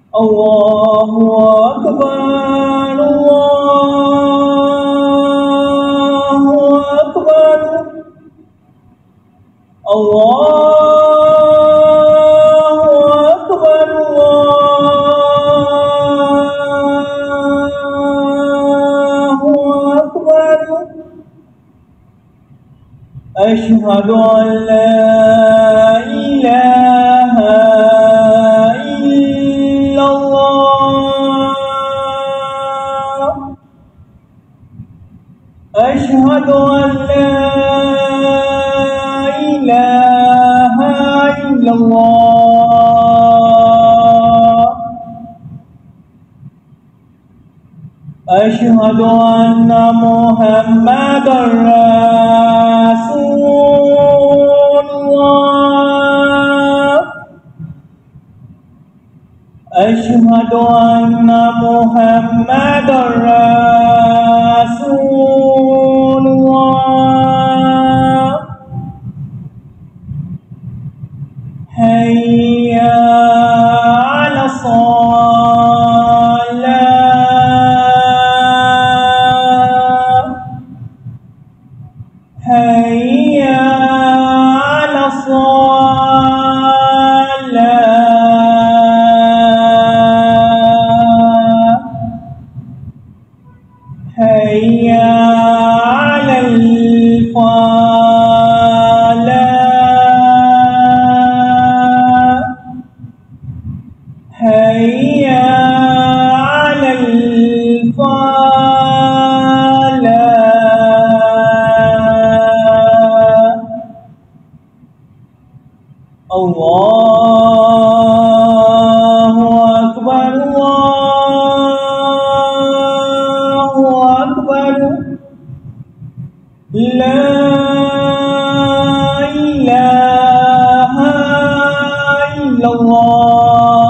الله أكبر الله أكبر الله أكبر الله أكبر أشهد أن لا إله إلا الله أشهد أن لا إله إلا الله أشهد أن محمدًا رسول الله أشهد أن محمدًا رسول الله حي على الصلاة حي على الصلاة حي على الفلاح حي على الفلاح الله أكبر الله أكبر لا إله إلا الله